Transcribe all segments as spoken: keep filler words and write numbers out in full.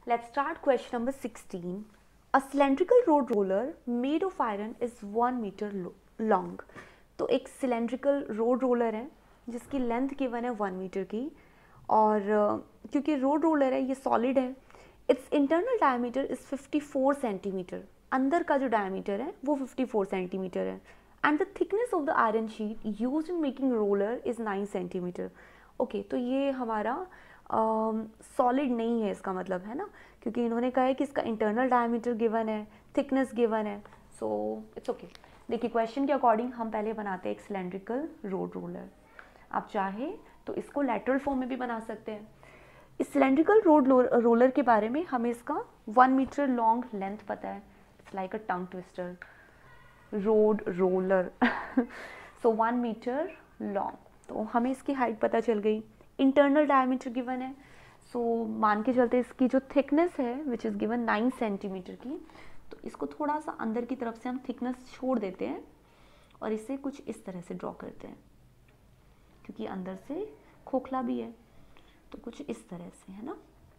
Let's start question number sixteen. A cylindrical road roller made of iron is one meter long. तो एक cylindrical road roller है जिसकी length given है one metre की, और uh, क्योंकि रोड रोलर है ये सॉलिड है, it's internal diameter is fifty four centimetre. अंदर का जो डायमीटर है वो फिफ्टी फोर सेंटीमीटर है, and the thickness of the iron sheet used in making roller is nine centimetre. Okay, तो ये हमारा सॉलिड uh, नहीं है, इसका मतलब है ना, क्योंकि इन्होंने कहा है कि इसका इंटरनल डायमीटर गिवन है, थिकनेस गिवन है, सो इट्स ओके. देखिए क्वेश्चन के अकॉर्डिंग हम पहले बनाते हैं एक सिलेंड्रिकल रोड रोलर. आप चाहे तो इसको लैटरल फॉर्म में भी बना सकते हैं. इस सिलेंड्रिकल रोड रोलर के बारे में हमें इसका वन मीटर लॉन्ग लेंथ पता है. It's like a tongue twister, road roller. So one metre long, तो हमें इसकी हाइट पता चल गई. इंटरनल डायमीटर गिवन है, सो so, मान के चलते इसकी जो थिकनेस है which is given nine centimetre की, तो इसको थोड़ा सा अंदर की तरफ से हम थिकनेस छोड़ देते हैं और इसे कुछ इस तरह से ड्रॉ करते हैं, क्योंकि अंदर से खोखला भी है, तो कुछ इस तरह से, है ना.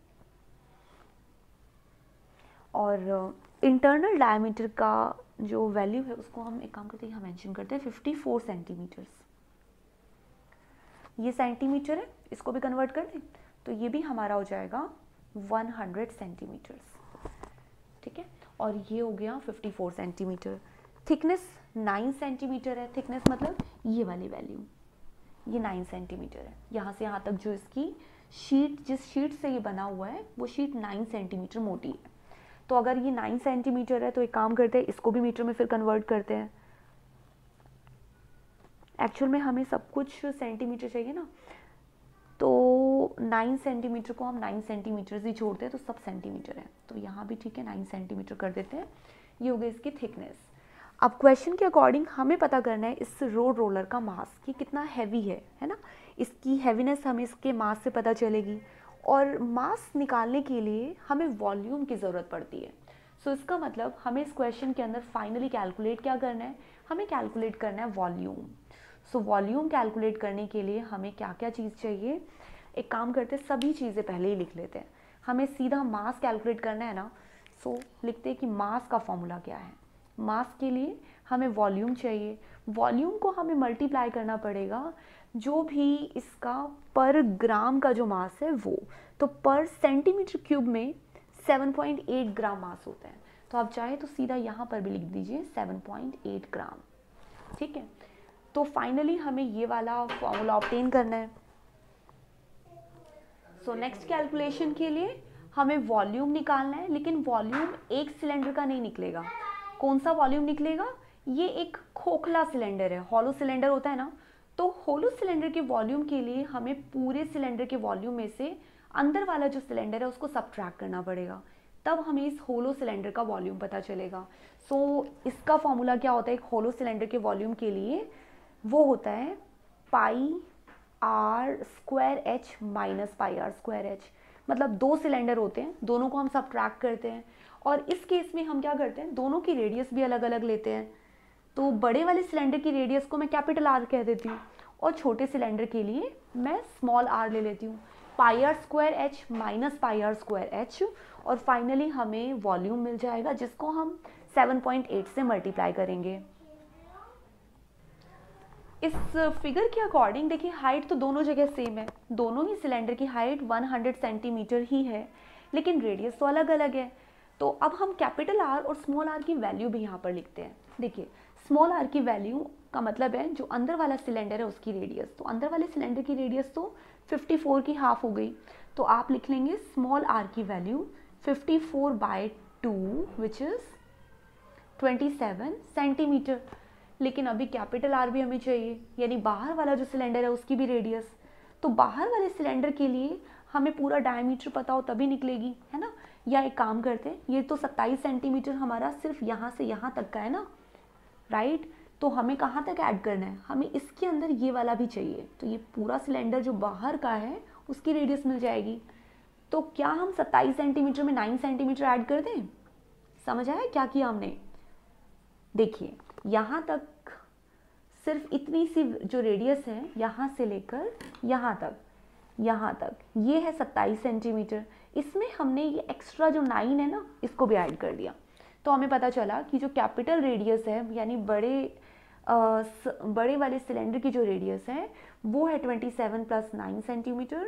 और इंटरनल uh, डायमीटर का जो वैल्यू है उसको हम एक काम करते हैं, यहाँ मेंशन करते हैं फिफ्टी फोर सेंटीमीटर्स. ये सेंटीमीटर है, इसको भी कन्वर्ट कर दें तो ये भी हमारा हो जाएगा वन हंड्रेड सेंटीमीटर्स. ठीक है, और ये हो गया fifty four centimetre. Thickness nine centimetre है. थिकनेस मतलब ये वाली वैल्यू, ये नाइन सेंटीमीटर है. यहाँ से यहाँ तक जो इसकी शीट, जिस शीट से ये बना हुआ है वो शीट नाइन सेंटीमीटर मोटी है. तो अगर ये नाइन सेंटीमीटर है तो एक काम करते हैं, इसको भी मीटर में फिर कन्वर्ट करते हैं. एक्चुअल में हमें सब कुछ सेंटीमीटर चाहिए ना, तो नाइन सेंटीमीटर को हम नाइन सेंटीमीटर ही छोड़ते हैं तो सब सेंटीमीटर है. तो यहाँ भी ठीक है, नाइन सेंटीमीटर कर देते हैं. ये हो गई इसकी थिकनेस. अब क्वेश्चन के अकॉर्डिंग हमें पता करना है इस रोड रोलर का मास, कि कितना हैवी है, है ना. इसकी हैवीनेस हमें इसके मास से पता चलेगी, और मास निकालने के लिए हमें वॉल्यूम की ज़रूरत पड़ती है. सो so, इसका मतलब हमें इस क्वेश्चन के अंदर फाइनली कैलकुलेट क्या करना है, हमें कैलकुलेट करना है वॉल्यूम. सो वॉल्यूम कैलकुलेट करने के लिए हमें क्या क्या चीज़ चाहिए, एक काम करते हैं, सभी चीज़ें पहले ही लिख लेते हैं. हमें सीधा मास कैलकुलेट करना है ना, सो so, लिखते हैं कि मास का फॉर्मूला क्या है. मास के लिए हमें वॉल्यूम चाहिए. वॉल्यूम को हमें मल्टीप्लाई करना पड़ेगा जो भी इसका पर ग्राम का जो मास है वो, तो पर सेंटीमीटर क्यूब में seven point eight gram mass होता है. तो आप चाहे तो सीधा यहाँ पर भी लिख दीजिए सेवन पॉइंट एट ग्राम. ठीक है, तो फाइनली हमें ये वाला फॉर्मूला ऑब्टेन करना है. सो नेक्स्ट कैलकुलेशन के लिए हमें वॉल्यूम निकालना है, लेकिन वॉल्यूम एक सिलेंडर का नहीं निकलेगा. कौन सा वॉल्यूम निकलेगा, ये एक खोखला सिलेंडर है, हॉलो सिलेंडर होता है ना, तो हॉलो सिलेंडर के वॉल्यूम के लिए हमें पूरे सिलेंडर के वॉल्यूम में से अंदर वाला जो सिलेंडर है उसको सबट्रैक्ट करना पड़ेगा, तब हमें इस होलो सिलेंडर का वॉल्यूम पता चलेगा. सो so, इसका फॉर्मूला क्या होता है एक होलो सिलेंडर के वॉल्यूम के लिए, वो होता है pi r square h minus pi r square h. मतलब दो सिलेंडर होते हैं, दोनों को हम सबट्रैक्ट करते हैं, और इस केस में हम क्या करते हैं, दोनों की रेडियस भी अलग अलग लेते हैं. तो बड़े वाले सिलेंडर की रेडियस को मैं कैपिटल आर कह देती हूँ, और छोटे सिलेंडर के लिए मैं स्मॉल आर ले लेती हूँ. Pi r square h minus pi r square h, और फाइनली हमें वॉल्यूम मिल जाएगा जिसको हम सेवन पॉइंट एट से मल्टीप्लाई करेंगे. इस फिगर के अकॉर्डिंग देखिए हाइट तो दोनों जगह सेम है, दोनों ही सिलेंडर की हाइट वन हंड्रेड सेंटीमीटर ही है, लेकिन रेडियस तो अलग अलग है. तो अब हम कैपिटल आर और स्मॉल आर की वैल्यू भी यहाँ पर लिखते हैं. देखिए स्मॉल आर की वैल्यू का मतलब है जो अंदर वाला सिलेंडर है उसकी रेडियस, तो अंदर वाले सिलेंडर की रेडियस तो फिफ्टी फोर की हाफ हो गई, तो आप लिख लेंगे स्मॉल आर की value fifty four by two which is twenty seven centimetre. लेकिन अभी कैपिटल आर भी हमें चाहिए, यानी बाहर वाला जो सिलेंडर है उसकी भी रेडियस. तो बाहर वाले सिलेंडर के लिए हमें पूरा डायमीटर पता हो तभी निकलेगी, है ना. या एक काम करते हैं, ये तो सत्ताईस सेंटीमीटर हमारा सिर्फ यहाँ से यहाँ तक का है ना, राइट. तो हमें कहाँ तक ऐड करना है, हमें इसके अंदर ये वाला भी चाहिए, तो ये पूरा सिलेंडर जो बाहर का है उसकी रेडियस मिल जाएगी. तो क्या हम सत्ताईस सेंटीमीटर में नाइन सेंटीमीटर ऐड कर दें. समझ आया क्या किया हमने. देखिए यहाँ तक सिर्फ इतनी सी जो रेडियस है, यहाँ से लेकर यहाँ तक, यहाँ तक ये है सत्ताईस सेंटीमीटर, इसमें हमने ये एक्स्ट्रा जो नाइन है ना, इसको भी ऐड कर दिया। तो हमें पता चला कि जो कैपिटल रेडियस है, यानी बड़े आ, बड़े वाले सिलेंडर की जो रेडियस है वो है twenty seven plus nine centimetre,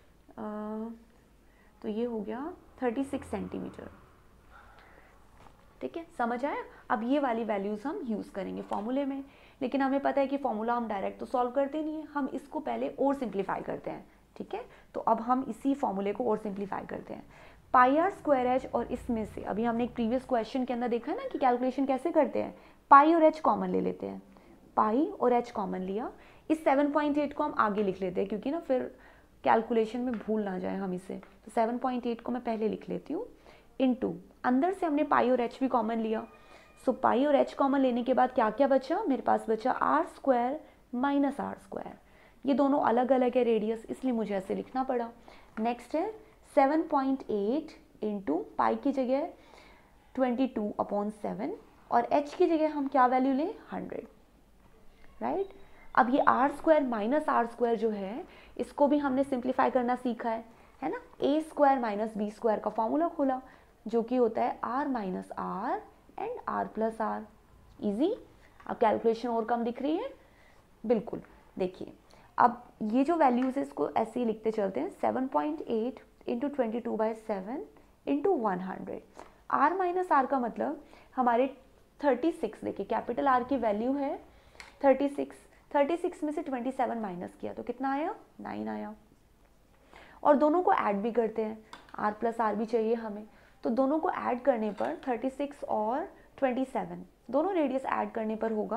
तो ये हो गया थर्टी सिक्स सेंटीमीटर। ठीक है, समझ आया। अब ये वाली वैल्यूज़ हम यूज़ करेंगे फॉर्मूले में, लेकिन हमें पता है कि फॉर्मूला हम डायरेक्ट तो सॉल्व करते नहीं है, हम इसको पहले और सिंप्लीफाई करते हैं। ठीक है, तो अब हम इसी फॉर्मूले को और सिंप्लीफाई करते हैं। पाई आर स्क्वायर एच, और इसमें से अभी हमने एक प्रीवियस क्वेश्चन के अंदर देखा है ना कि कैलकुलेशन कैसे करते हैं, पाई और एच कॉमन ले लेते हैं। पाई और एच कॉमन लिया, इस सेवन पॉइंट एट को हम आगे लिख लेते हैं क्योंकि ना फिर कैलकुलेशन में भूल ना जाए हम इसे। तो सेवन पॉइंट एट को मैं पहले लिख लेती हूँ, इनटू अंदर से हमने पाई और एच भी कॉमन लिया। सो पाई और एच कॉमन लेने के बाद क्या क्या बचा, मेरे पास बचा R square minus r square. ये दोनों अलग अलग है रेडियस, इसलिए मुझे ऐसे लिखना पड़ा। नेक्स्ट है seven point eight into pi की जगह ट्वेंटी टू अपॉन सेवन, और एच की जगह हम क्या वैल्यू लें, हंड्रेड। राइट, अब ये R square minus r square जो है, इसको भी हमने सिंप्लीफाई करना सीखा है, है ना। A square minus b square का फॉर्मूला खोला, जो कि होता है R minus r and R plus r. Easy. अब कैलकुलेशन और कम दिख रही है, बिल्कुल। देखिए अब ये जो वैल्यूज है इसको ऐसे ही लिखते चलते हैं, seven point eight into twenty two by seven into one hundred. R minus r का मतलब हमारे थर्टी सिक्स, देखिए कैपिटल आर की वैल्यू है थर्टी सिक्स, थर्टी सिक्स में से ट्वेंटी सेवन माइनस किया तो कितना आया, नाइन आया। और दोनों को ऐड भी करते हैं, आर प्लस आर भी चाहिए हमें, तो दोनों को ऐड करने पर थर्टी सिक्स और ट्वेंटी सेवन दोनों रेडियस ऐड करने पर होगा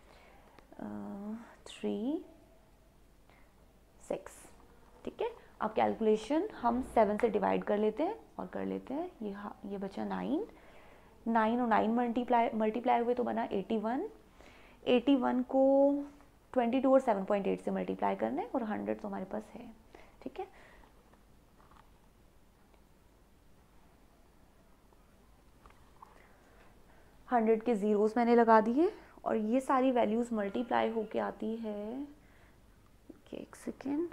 थ्री सिक्स। ठीक है, अब कैलकुलेशन हम सेवन से डिवाइड कर लेते हैं और कर लेते हैं, ये ये बचा नाइन, नाइन और नाइन मल्टीप्लाई मल्टीप्लाई हुए तो बना एटी वन, एटी वन को ट्वेंटी टू और सेवन पॉइंट एट से मल्टीप्लाई करना है, और हंड्रेड तो हमारे पास है। ठीक है, हंड्रेड के ज़ीरोज़ मैंने लगा दिए, और ये सारी वैल्यूज़ मल्टीप्लाई होके आती है, एक second,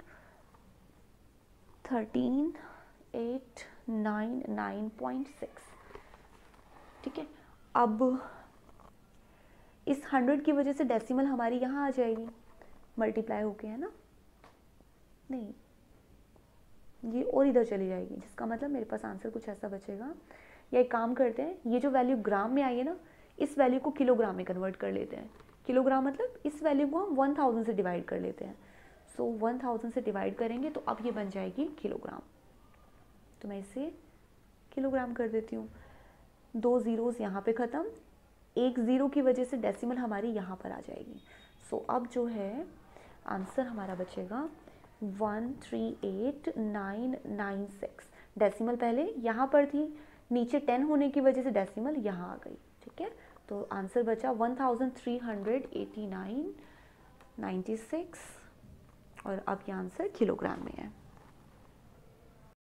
thirteen eight nine nine point six. ठीक है, अब इस हंड्रेड की वजह से डेसिमल हमारी यहाँ आ जाएगी, मल्टीप्लाई होके, है ना, नहीं ये और इधर चली जाएगी, जिसका मतलब मेरे पास आंसर कुछ ऐसा बचेगा। या एक काम करते हैं, ये जो वैल्यू ग्राम में आई है ना, इस वैल्यू को किलोग्राम में कन्वर्ट कर लेते हैं। किलोग्राम मतलब इस वैल्यू को हम वन थाउजेंड से डिवाइड कर लेते हैं। सो वन थाउजेंड से डिवाइड करेंगे तो अब ये बन जाएगी किलोग्राम, तो मैं इसे किलोग्राम कर देती हूँ। दो ज़ीरोज़ यहाँ पे ख़त्म, एक ज़ीरो की वजह से डेसिमल हमारी यहाँ पर आ जाएगी। सो so, अब जो है आंसर हमारा बचेगा one three eight nine nine six. Decimal पहले यहाँ पर थी, नीचे टेन होने की वजह से डेसिमल यहाँ आ गई। ठीक है, तो आंसर बचा one thousand three hundred eighty nine ninety six, और अब ये आंसर किलोग्राम में है।